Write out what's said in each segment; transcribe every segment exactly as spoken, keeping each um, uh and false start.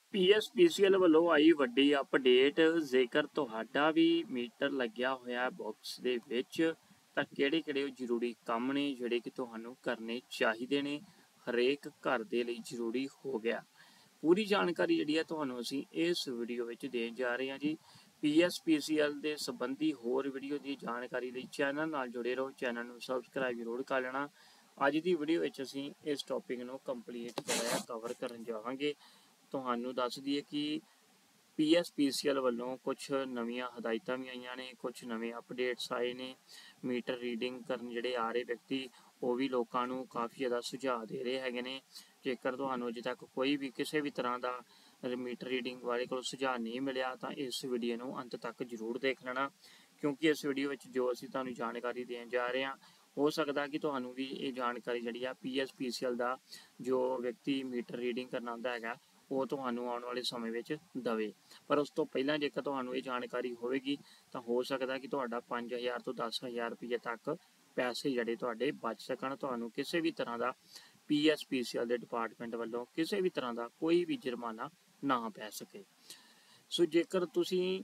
ਪੀ S P C L ਵੱਲੋਂ ਆਈ ਵੱਡੀ update. ਜੇਕਰ ਤੁਹਾਡਾ ਵੀ ਮੀਟਰ ਲੱਗਿਆ ਹੋਇਆ ਬਾਕਸ ਦੇ ਵਿੱਚ ਤਾਂ ਕਿਹੜੇ ਕਿਹੜੇ ਜ਼ਰੂਰੀ ਕੰਮ ਨੇ ਜਿਹੜੇ ਕਿ ਤੁਹਾਨੂੰ ਕਰਨੇ ਚਾਹੀਦੇ ਨੇ, ਹਰੇਕ ਘਰ ਦੇ ਲਈ ਜ਼ਰੂਰੀ ਹੋ ਗਿਆ। ਪੂਰੀ ਜਾਣਕਾਰੀ ਜਿਹੜੀ ਹੈ ਤੁਹਾਨੂੰ ਅਸੀਂ ਇਸ ਵੀਡੀਓ ਵਿੱਚ ਦੇਣ ਜਾ ਰਹੇ ਹਾਂ ਜੀ। ਪੀ ਐਸ ਪੀ ਸੀ ਐਲ ਦੇ ਸੰਬੰਧੀ ਹੋਰ ਵੀਡੀਓ ਦੀ ਜਾਣਕਾਰੀ ਲਈ ਚੈਨਲ ਨਾਲ ਜੁੜੇ ਰਹੋ, ਚੈਨਲ ਨੂੰ ਸਬਸਕ੍ਰਾਈਬ ਜ਼ਰੂਰ ਕਰ ਲੈਣਾ। ਅੱਜ ਦੀ ਵੀਡੀਓ ਵਿੱਚ ਅਸੀਂ ਇਸ ਟੌਪਿਕ ਨੂੰ ਕੰਪਲੀਟ ਕਰਾਇਆ ਕਵਰ ਕਰਨ ਜਾਵਾਂਗੇ। ਤੁਹਾਨੂੰ ਦੱਸ ਦਈਏ ਕਿ ਪੀ ਐਸ ਪੀ ਸੀ ਐਲ ਵੱਲੋਂ ਕੁਛ ਨਵੀਆਂ ਹਦਾਇਤਾਂ ਵੀ ਆਈਆਂ ਨੇ, ਕੁਛ ਨਵੇਂ ਅਪਡੇਟਸ ਆਏ ਨੇ। ਮੀਟਰ ਰੀਡਿੰਗ ਕਰਨ ਜਿਹੜੇ ਆ ਰਹੇ ਵਿਅਕਤੀ ਉਹ ਵੀ ਲੋਕਾਂ ਨੂੰ ਕਾਫੀ ਜ਼ਿਆਦਾ ਸੁਝਾਅ ਦੇ ਰਹੇ ਹੈਗੇ ਨੇ। ਜੇਕਰ ਤੁਹਾਨੂੰ ਅਜੇ ਤੱਕ ਕੋਈ ਵੀ ਕਿਸੇ ਵੀ ਤਰ੍ਹਾਂ ਦਾ ਮੀਟਰ ਰੀਡਿੰਗ ਵਾਲੇ ਕੋਲ ਸੁਝਾਅ ਨਹੀਂ ਮਿਲਿਆ ਤਾਂ ਇਸ ਵੀਡੀਓ ਨੂੰ ਅੰਤ ਤੱਕ ਜ਼ਰੂਰ ਦੇਖ ਲੈਣਾ, ਕਿਉਂਕਿ ਇਸ ਵੀਡੀਓ ਵਿੱਚ ਜੋ ਅਸੀਂ ਤੁਹਾਨੂੰ ਜਾਣਕਾਰੀ ਦੇਣ ਜਾ ਰਹੇ ਹਾਂ ਹੋ ਸਕਦਾ ਕਿ ਤੁਹਾਨੂੰ ਵੀ ਇਹ ਜਾਣਕਾਰੀ ਜਿਹੜੀ ਆ ਪੀ ਐਸ ਪੀ ਸੀ ਐਲ ਦਾ ਜੋ ਵਿਅਕਤੀ ਮੀਟਰ ਰੀਡਿੰਗ ਕਰਨਾ ਹੁੰਦਾ ਹੈਗਾ ਉਹ ਤੁਹਾਨੂੰ ਆਉਣ ਵਾਲੇ ਸਮੇਂ ਵਿੱਚ ਦਵੇ। ਪਰ ਉਸ ਤੋਂ ਪਹਿਲਾਂ ਜੇਕਰ ਤੁਹਾਨੂੰ ਇਹ ਜਾਣਕਾਰੀ ਹੋਵੇਗੀ ਤਾਂ ਹੋ ਸਕਦਾ ਕਿ ਤੁਹਾਡਾ ਪੰਜ ਹਜ਼ਾਰ ਤੋਂ ਦਸ ਹਜ਼ਾਰ ਰੁਪਏ ਤੱਕ ਪੈਸੇ ਜਿਹੜੇ ਤੁਹਾਡੇ ਬਚ ਸਕਣ, ਤੁਹਾਨੂੰ ਕਿਸੇ ਵੀ ਤਰ੍ਹਾਂ ਦਾ P S P C L ਦੇ ਡਿਪਾਰਟਮੈਂਟ ਵੱਲੋਂ ਕਿਸੇ ਵੀ ਤਰ੍ਹਾਂ ਦਾ ਕੋਈ ਵੀ ਜੁਰਮਾਨਾ ਨਾ ਪੈ ਸਕੇ। ਸੋ ਜੇਕਰ ਤੁਸੀਂ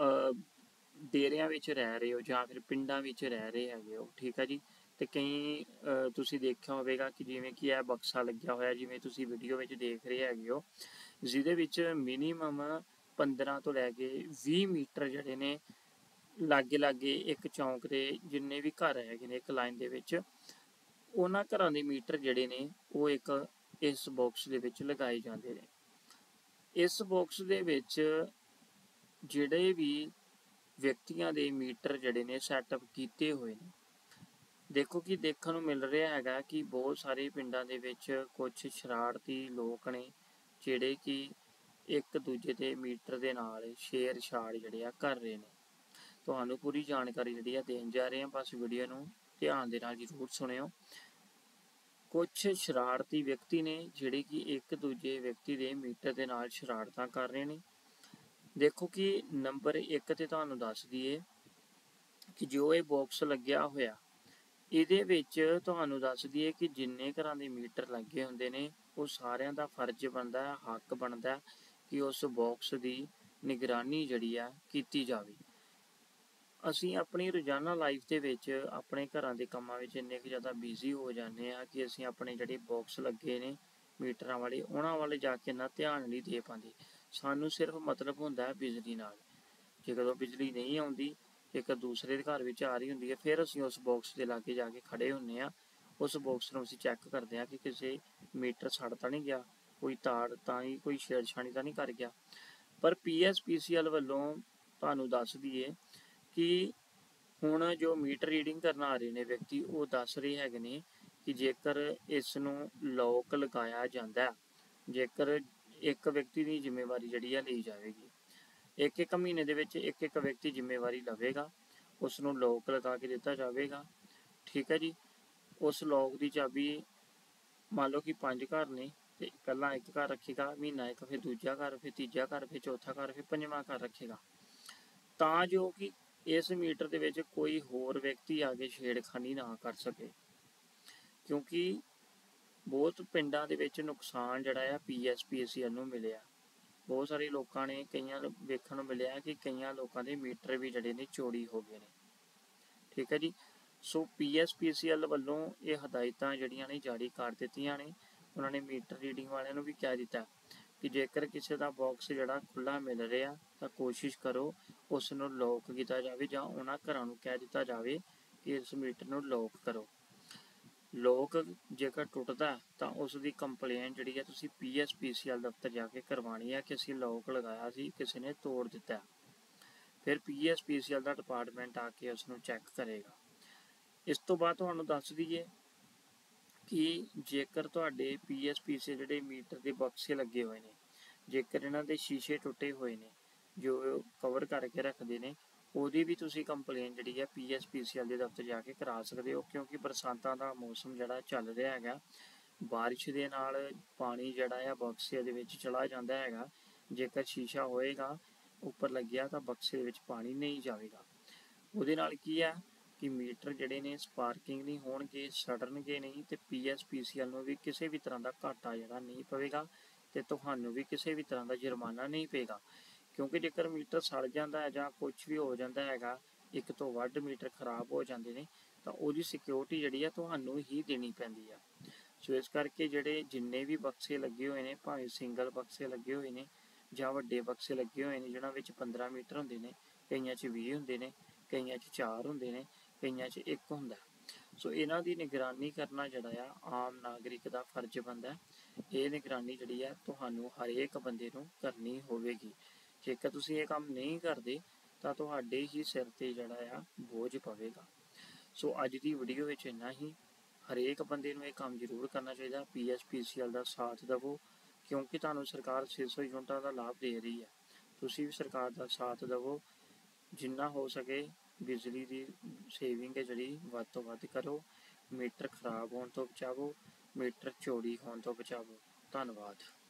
ਡੇਰਿਆਂ ਵਿੱਚ ਰਹਿ ਰਹੇ ਹੋ ਜਾਂ ਫਿਰ ਪਿੰਡਾਂ ਵਿੱਚ ਰਹਿ ਰਹੇ ਹੈਗੇ ਹੋ, ਠੀਕ ਹੈ ਜੀ, ਤੇ ਕਈ ਤੁਸੀਂ ਦੇਖਿਆ ਹੋਵੇਗਾ ਕਿ ਜਿਵੇਂ ਕਿ ਇਹ ਬਕਸਾ ਲੱਗਿਆ ਹੋਇਆ ਜਿਵੇਂ ਤੁਸੀਂ ਵੀਡੀਓ ਵਿੱਚ ਦੇਖ ਰਹੇ ਹੈਗੇ ਹੋ, ਜਿਹਦੇ ਵਿੱਚ ਮਿਨੀਮਮ ਪੰਦਰਾਂ ਤੋਂ ਲੈ ਕੇ ਵੀਹ ਮੀਟਰ ਜਿਹੜੇ ਨੇ ਲਾਗੇ ਲਾਗੇ ਇੱਕ ਚੌਂਕ ਦੇ ਜਿੰਨੇ ਵੀ ਘਰ ਹੈਗੇ ਨੇ ਇੱਕ ਲਾਈਨ ਦੇ ਵਿੱਚ, ਉਹਨਾਂ ਘਰਾਂ ਦੇ ਮੀਟਰ ਜਿਹੜੇ ਨੇ ਉਹ ਇੱਕ ਇਸ ਬਾਕਸ ਦੇ ਵਿੱਚ ਲਗਾਏ ਜਾਂਦੇ ਨੇ। ਇਸ ਬਾਕਸ ਦੇ ਵਿੱਚ ਜਿਹੜੇ ਵੀ ਵਿਅਕਤੀਆਂ ਦੇ ਮੀਟਰ ਜਿਹੜੇ ਨੇ ਸੈਟਅਪ ਕੀਤੇ ਹੋਏ ਨੇ, ਦੇਖੋ ਕਿ ਦੇਖਣ ਨੂੰ ਮਿਲ ਰਿਹਾ ਹੈਗਾ ਕਿ ਬਹੁਤ ਸਾਰੇ ਪਿੰਡਾਂ ਦੇ ਵਿੱਚ ਕੁਝ ਸ਼ਰਾਰਤੀ ਲੋਕ ਨੇ ਜਿਹੜੇ ਕਿ ਇੱਕ ਦੂਜੇ ਦੇ ਮੀਟਰ ਦੇ ਨਾਲ ਛੇੜ ਛਾੜ ਜਿਹੜੇ ਆ ਕਰ ਰਹੇ ਨੇ। ਤੁਹਾਨੂੰ ਪੂਰੀ ਜਾਣਕਾਰੀ ਜਿਹੜੀ ਆ ਦੇਣ ਜਾ ਰਹੇ ਹਾਂ, ਬਸ ਵੀਡੀਓ ਨੂੰ ਧਿਆਨ ਦੇ ਨਾਲ ਜ਼ਰੂਰ ਸੁਣਿਓ। ਕੁਝ ਸ਼ਰਾਰਤੀ ਵਿਅਕਤੀ ਨੇ ਜਿਹੜੇ ਕਿ ਇੱਕ ਦੂਜੇ ਵਿਅਕਤੀ ਦੇ ਮੀਟਰ ਦੇ ਨਾਲ ਸ਼ਰਾਰਤਾਂ ਕਰ ਰਹੇ ਨੇ। ਦੇਖੋ ਕਿ ਨੰਬਰ ਇੱਕ ਤੇ ਤੁਹਾਨੂੰ ਦੱਸ ਦਈਏ ਕਿ ਜੋ ਇਹ ਬਾਕਸ ਲੱਗਿਆ ਹੋਇਆ ਇਹਦੇ ਵਿੱਚ ਤੁਹਾਨੂੰ ਦੱਸ ਦਈਏ ਕਿ ਜਿੰਨੇ ਘਰਾਂ ਦੇ ਮੀਟਰ ਲੱਗੇ ਹੁੰਦੇ ਨੇ ਉਹ ਸਾਰਿਆਂ ਦਾ ਫਰਜ਼ ਬਣਦਾ ਹੈ, ਹੱਕ ਬਣਦਾ ਕਿ ਉਸ ਬਾਕਸ ਦੀ ਨਿਗਰਾਨੀ ਜਿਹੜੀ ਆ ਕੀਤੀ ਜਾਵੇ। ਅਸੀਂ ਆਪਣੀ ਰੋਜ਼ਾਨਾ ਲਾਈਫ ਦੇ ਵਿੱਚ ਆਪਣੇ ਘਰਾਂ ਦੇ ਕੰਮਾਂ ਵਿੱਚ ਇੰਨੇ ਕੁ ਜ਼ਿਆਦਾ ਬਿਜ਼ੀ ਹੋ ਜਾਂਦੇ ਹਾਂ ਕਿ ਅਸੀਂ ਆਪਣੇ ਜਿਹੜੇ ਬਾਕਸ ਲੱਗੇ ਨੇ ਮੀਟਰਾਂ ਵਾਲੇ ਉਹਨਾਂ ਵੱਲ ਜਾ ਕੇ ਇੰਨਾ ਧਿਆਨ ਨਹੀਂ ਦੇ ਪਾਉਂਦੇ। ਸਾਨੂੰ ਸਿਰਫ ਮਤਲਬ ਹੁੰਦਾ ਹੈ ਬਿਜਲੀ ਨਾਲ। ਜੇ ਕਦੋਂ ਬਿਜਲੀ ਨਹੀਂ ਆਉਂਦੀ, ਇੱਕ ਦੂਸਰੇ ਦੇ ਘਰ ਵਿੱਚ ਆ ਰਹੀ ਹੁੰਦੀ ਹੈ, ਫਿਰ ਅਸੀਂ ਉਸ ਬਾਕਸ ਦੇ ਲਾਗੇ ਜਾ ਕੇ ਖੜੇ ਹੁੰਦੇ ਹਾਂ। ਉਸ ਬਾਕਸ ਨੂੰ ਅਸੀਂ ਚੈੱਕ ਕਰਦੇ ਹਾਂ ਕਿ ਕਿਸੇ ਮੀਟਰ ਸੜ ਤਾਂ ਨਹੀਂ ਗਿਆ, ਕੋਈ ਤਾਰ ਤਾਂ ਹੀ ਕੋਈ ਛੇੜਛਾਣੀ ਤਾਂ ਨਹੀਂ ਕਰ ਗਿਆ। ਪਰ ਪੀ ਐਸ ਪੀ ਸੀ ਐਲ ਵੱਲੋਂ ਤੁਹਾਨੂੰ ਦੱਸ ਦਈਏ ਕਿ ਹੁਣ ਜੋ ਮੀਟਰ ਰੀਡਿੰਗ ਕਰਨ ਆ ਰਹੇ ਨੇ ਵਿਅਕਤੀ ਉਹ ਦੱਸ ਰਹੇ ਹੈਗੇ ਨੇ ਕਿ ਜੇਕਰ ਇਸ ਨੂੰ ਲੋਕ ਲਗਾਇਆ ਜਾਂਦਾ, ਜੇਕਰ ਇੱਕ ਵਿਅਕਤੀ ਦੀ ਜ਼ਿੰਮੇਵਾਰੀ ਜਿਹੜੀ ਆ ਲਈ ਜਾਵੇਗੀ, ਇੱਕ ਇੱਕ ਮਹੀਨੇ ਦੇ ਵਿੱਚ ਇੱਕ ਇੱਕ ਵਿਅਕਤੀ ਜ਼ਿੰਮੇਵਾਰੀ ਲਵੇਗਾ, ਉਸ ਨੂੰ ਲੋਕ ਲਗਾ ਕੇ ਦਿੱਤਾ ਜਾਵੇਗਾ, ਠੀਕ ਹੈ ਜੀ। ਉਸ ਲੋਕ ਦੀ ਚਾਬੀ ਮੰਨ ਲਓ ਕਿ ਪੰਜ ਘਰ ਨੇ ਤੇ ਪਹਿਲਾਂ ਇੱਕ ਘਰ ਰੱਖੇਗਾ ਮਹੀਨਾ ਇੱਕ, ਫਿਰ ਦੂਜਾ ਘਰ, ਫਿਰ ਤੀਜਾ ਘਰ, ਫਿਰ ਚੌਥਾ ਘਰ, ਫਿਰ ਪੰਜਵਾਂ ਘਰ ਰੱਖੇਗਾ, ਤਾਂ ਜੋ ਕਿ ਇਸ ਮੀਟਰ ਦੇ ਵਿੱਚ ਕੋਈ ਹੋਰ ਵਿਅਕਤੀ ਆ ਕੇ ਛੇੜਖਾਨੀ ਨਾ ਕਰ ਸਕੇ। ਕਿਉਂਕਿ ਬਹੁਤ ਪਿੰਡਾਂ ਦੇ ਵਿੱਚ ਨੁਕਸਾਨ ਜਿਹੜਾ ਆ ਪੀ ਐਸ ਪੀ ਸੀ ਐਲ ਨੂੰ ਮਿਲਿਆ। ਬਹੁਤ ਸਾਰੇ ਲੋਕਾਂ ਨੇ, ਕਈਆਂ ਵੇਖਣ ਨੂੰ ਮਿਲਿਆ ਕਿ ਕਈਆਂ ਲੋਕਾਂ ਦੇ ਮੀਟਰ ਵੀ ਜਿਹੜੇ ਨੇ ਚੋਰੀ ਹੋ ਗਏ ਨੇ, ਠੀਕ ਹੈ ਜੀ। ਸੋ ਪੀ ਐਸ ਪੀ ਸੀ ਐਲ ਵੱਲੋਂ ਇਹ ਹਦਾਇਤਾਂ ਜਿਹੜੀਆਂ ਨੇ ਜਾਰੀ ਕਰ ਦਿੱਤੀਆਂ ਨੇ। ਉਹਨਾਂ ਨੇ ਮੀਟਰ ਰੀਡਿੰਗ ਵਾਲਿਆਂ ਨੂੰ ਵੀ ਕਹਿ ਦਿੱਤਾ ਕਿ ਜੇਕਰ ਕਿਸੇ ਦਾ ਬਾਕਸ ਜਿਹੜਾ ਖੁੱਲ੍ਹਾ ਮਿਲ ਰਿਹਾ ਤਾਂ ਕੋਸ਼ਿਸ਼ ਕਰੋ ਉਸ ਨੂੰ ਲੌਕ ਕੀਤਾ ਜਾਵੇ ਜਾਂ ਉਹਨਾਂ ਘਰਾਂ ਨੂੰ ਕਹਿ ਦਿੱਤਾ ਜਾਵੇ ਕਿ ਇਸ ਮੀਟਰ ਨੂੰ ਲੌਕ ਕਰੋ। ਲੋਕ ਜੇਕਰ ਟੁੱਟਦਾ ਤਾਂ ਉਸ ਦੀ ਕੰਪਲੇਂਟ ਜਿਹੜੀ ਹੈ ਤੁਸੀਂ ਪੀ ਐਸ ਪੀ ਸੀ ਐਲ ਦਫ਼ਤਰ ਜਾ ਕੇ ਕਰਵਾਉਣੀ ਹੈ ਕਿ ਅਸੀਂ ਲੋਕ ਲਗਾਇਆ ਸੀ, ਕਿਸੇ ਨੇ ਤੋੜ ਦਿੱਤਾ। ਫਿਰ P S P C L ਦਾ ਡਿਪਾਰਟਮੈਂਟ ਆ ਕੇ ਉਸ ਨੂੰ ਚੈੱਕ ਕਰੇਗਾ। ਇਸ ਤੋਂ ਬਾਅਦ ਤੁਹਾਨੂੰ ਦੱਸ ਦਈਏ ਕਿ ਜੇਕਰ ਤੁਹਾਡੇ ਪੀ ਐਸ ਪੀ ਸੀ ਜਿਹੜੇ ਮੀਟਰ ਦੇ ਬਕਸੇ ਲੱਗੇ ਹੋਏ ਨੇ, ਜੇਕਰ ਇਹਨਾਂ ਦੇ ਸ਼ੀਸ਼ੇ ਟੁੱਟੇ ਹੋਏ ਨੇ ਜੋ ਕਵਰ ਕਰਕੇ ਰੱਖਦੇ ਨੇ, ਉਹਦੀ ਵੀ ਤੁਸੀਂ ਕੰਪਲੇਂਟ ਜਿਹੜੀ ਹੈ ਪੀ ਐਸ ਪੀ ਸੀ ਐਲ ਦੇ ਦਫ਼ਤਰ ਜਾ ਕੇ ਕਰਾ ਸਕਦੇ ਹੋ। ਕਿਉਂਕਿ ਬਰਸਾਤਾਂ ਦਾ ਮੌਸਮ ਜਿਹੜਾ ਚੱਲ ਰਿਹਾ ਹੈਗਾ, ਬਾਰਿਸ਼ ਦੇ ਨਾਲ ਪਾਣੀ ਜਿਹੜਾ ਆ ਬਕਸੇ ਦੇ ਵਿੱਚ ਚਲਾ ਜਾਂਦਾ ਹੈਗਾ। ਜੇਕਰ ਸ਼ੀਸ਼ਾ ਹੋਏਗਾ ਉੱਪਰ ਲੱਗਿਆ ਤਾਂ ਬਕਸੇ ਦੇ ਵਿੱਚ ਪਾਣੀ ਨਹੀਂ ਜਾਵੇਗਾ। ਉਹਦੇ ਨਾਲ ਕੀ ਹੈ ਕਿ ਮੀਟਰ ਜਿਹੜੇ ਨੇ ਸਪਾਰਕਿੰਗ ਨਹੀਂ ਹੋਣਗੇ, ਸੜਨਗੇ ਨਹੀਂ, ਤੇ ਪੀ ਐਸ ਪੀ ਸੀ ਐਲ ਨੂੰ ਵੀ ਕਿਸੇ ਵੀ ਤਰ੍ਹਾਂ ਦਾ ਘਾਟਾ ਜਿਹੜਾ ਨਹੀਂ ਪਵੇਗਾ ਤੇ ਤੁਹਾਨੂੰ ਵੀ ਕਿਸੇ ਵੀ ਤਰ੍ਹਾਂ ਦਾ ਜੁਰਮਾਨਾ ਨਹੀਂ ਪਏਗਾ। ਕਿਉਂਕਿ ਜੇਕਰ ਮੀਟਰ ਸੜ ਜਾਂਦਾ ਹੈ ਜਾਂ ਕੁਝ ਵੀ ਹੋ ਜਾਂਦਾ ਹੈਗਾ, ਇੱਕ ਤੋਂ ਵੱਧ ਮੀਟਰ ਖਰਾਬ ਹੋ ਜਾਂਦੇ ਨੇ, ਤਾਂ ਉਹਦੀ ਸਿਕਿਉਰਿਟੀ ਜਿਹੜੀ ਆ ਤੁਹਾਨੂੰ ਹੀ ਦੇਣੀ ਪੈਂਦੀ ਆ। ਸੋ ਇਸ ਕਰਕੇ ਜਿਹੜੇ ਜਿੰਨੇ ਵੀ ਬਕਸੇ ਲੱਗੇ ਹੋਏ ਨੇ, ਭਾਵੇਂ ਸਿੰਗਲ ਬਕਸੇ ਲੱਗੇ ਹੋਏ ਨੇ ਜਾਂ ਵੱਡੇ ਬਕਸੇ ਲੱਗੇ ਹੋਏ ਨੇ ਜਿਨ੍ਹਾਂ ਵਿੱਚ ਪੰਦਰਾਂ ਮੀਟਰ ਹੁੰਦੇ ਨੇ, ਕਈਆਂ 'ਚ ਵੀਹ ਹੁੰਦੇ ਨੇ, ਕਈਆਂ 'ਚ ਚਾਰ ਹੁੰਦੇ ਨੇ, ਕਈਆਂ 'ਚ ਇੱਕ ਹੁੰਦਾ। ਸੋ ਇਹਨਾਂ ਦੀ ਨਿਗਰਾਨੀ ਕਰਨਾ ਜਿਹੜਾ ਆ ਆਮ ਨਾਗਰਿਕ ਦਾ ਫਰਜ਼ ਬਣਦਾ। ਇਹ ਨਿਗਰਾਨੀ ਜਿਹੜੀ ਆ ਤੁਹਾਨੂੰ ਹਰੇਕ ਬੰਦੇ ਨੂੰ ਕਰਨੀ ਹੋਵੇਗੀ। ਜੇਕਰ ਤੁਸੀਂ ਇਹ ਕੰਮ ਨਹੀਂ ਕਰਦੇ ਤਾਂ ਤੁਹਾਡੇ ਹੀ ਸਿਰ 'ਤੇ ਜਿਹੜਾ ਆ ਬੋਝ ਪਵੇਗਾ। ਸੋ ਅੱਜ ਦੀ ਵੀਡੀਓ ਵਿੱਚ ਇੰਨਾ ਹੀ। ਹਰੇਕ ਬੰਦੇ ਨੂੰ ਇਹ ਕੰਮ ਜ਼ਰੂਰ ਕਰਨਾ ਚਾਹੀਦਾ। ਪੀ ਐਸ ਪੀ ਸੀ ਐਲ ਦਾ ਸਾਥ ਦੇਵੋ, ਕਿਉਂਕਿ ਤੁਹਾਨੂੰ ਸਰਕਾਰ ਛੇ ਸੌ ਯੂਨਿਟਾਂ ਦਾ ਲਾਭ ਦੇ ਰਹੀ ਹੈ। ਤੁਸੀਂ ਵੀ ਸਰਕਾਰ ਦਾ ਸਾਥ ਦੇਵੋ, ਜਿੰਨਾ ਹੋ ਸਕੇ ਬਿਜਲੀ ਦੀ ਸੇਵਿੰਗ ਹੈ ਜਿਹੜੀ ਵੱਧ ਤੋਂ ਵੱਧ ਕਰੋ। ਮੀਟਰ ਖਰਾਬ ਹੋਣ ਤੋਂ ਬਚਾਵੋ, ਮੀਟਰ ਚੋਰੀ ਹੋਣ ਤੋਂ ਬਚਾਵੋ। ਧੰਨਵਾਦ।